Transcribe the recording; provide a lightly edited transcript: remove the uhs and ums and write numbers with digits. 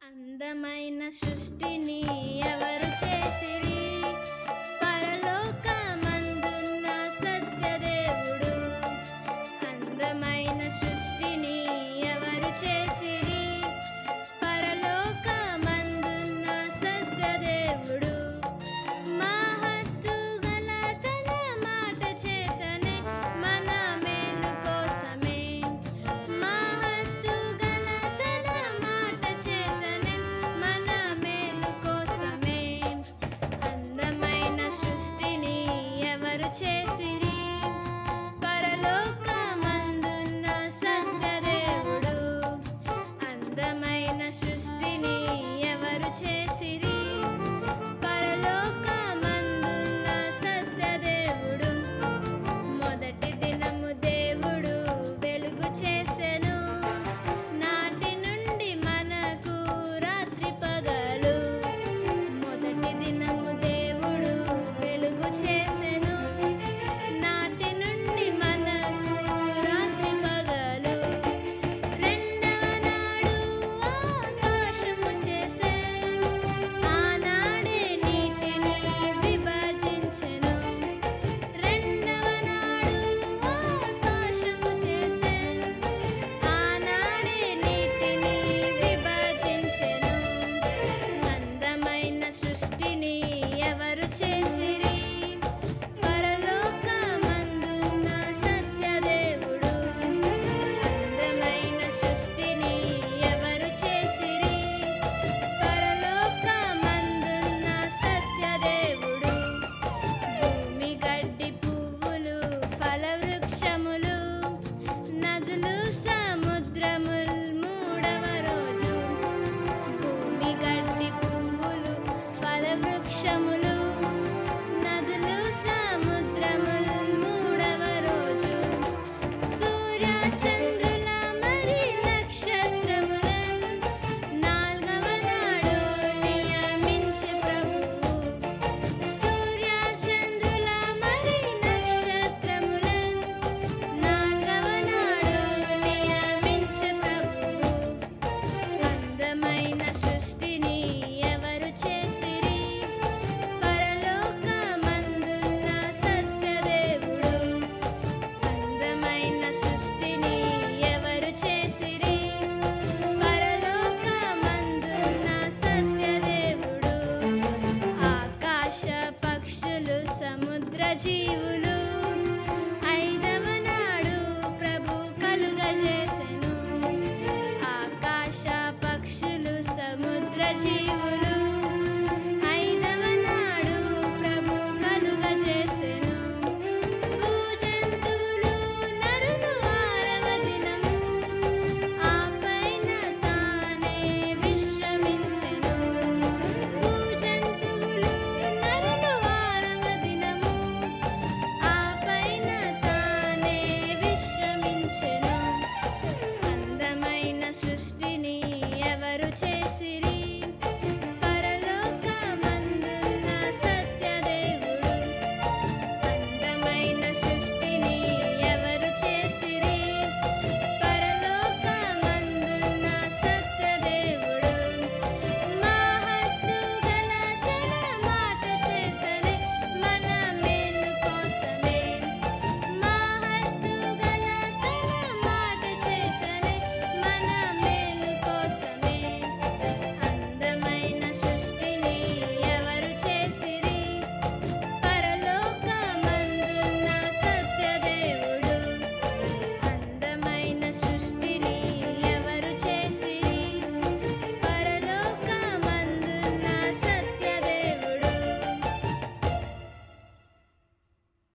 అందమైన సృష్టిని ఎవరు చేసిరి? పరలోకమందున్న సత్యదేవుడు. అందమైన సృష్టిని ఎవరు చేసిరి? పరలోకమందున్న సత్యదేవుడు. మహత్తు గల తన మాట చేతనే మన మేలు కోసమే. మహత్తు గల తన మాట చేతనే మన మేలు కోసమే. అందమైన సృష్టిని ఎవరు చేసిరి? పరలోకమందున్న సత్యదేవుడు. అందమైన సృష్టిని ఎవరు చేసిరి? పరలోకమందున్న సత్యదేవుడు. మొదటి దినము దేవుడు వెలుగు చేసెను. నాటి నుండి మనకు రాత్రి పగలు. మొదటి దినము దేవుడు వెలుగు చేసెను. నాటి నుండి మనకు రాత్రి పగలు. రెండవ నాడు ఆకాశము చేసెను. ఆనాడే నీటిని విభజించెను. రెండవ నాడు ఆకాశము చేసెను. ఆనాడే నీటిని విభజించెను. అందమైన సృష్టిని ఎవరు చేసిరి? పరలోకమందున్న సత్యదేవుడు. అందమైన సృష్టిని ఎవరు చేసిరి? పరలోకమందున్న సత్యదేవుడు. భూమి గడ్డి పువ్వులు ఫలవృక్షములు నదులు సముద్రములు మూడవ రోజు. భూమి గడ్డి పువ్వులు ఫలవృక్షములు నదులు సముద్రములు మూడవ రోజు. సూర్య చంద్రుల మరి నక్షత్రములను నాల్గవ నాడు నియమించే ప్రభువు. సూర్య చంద్రుల మరి నక్షత్రములను నాల్గవ నాడు నియమించే ప్రభువు. అందమైన సృష్టిని ఎవరు చేసిరి? పరలోకమందున్న సత్యదేవుడు. అందమైన సృష్టిని ఎవరు చేసిరి? పరలోకమందున్న సత్యదేవుడు. ఆకాశ పక్షులు సముద్ర జీవులు ఐదవ నాడు ప్రభు కలుగజేసెను. ఆకాశ పక్షులు సముద్ర జీవులు ఐదవ నాడు ప్రభు కలుగజేసెను. భూజంతువులు నరులు ఆరవ దినము. ఆపైన తానే విశ్రమించెను. భూజంతువులు నరులు ఆరవ దినము. ఆపైన తానే విశ్రమించెను. అందమైన సృష్టిని ఎవరు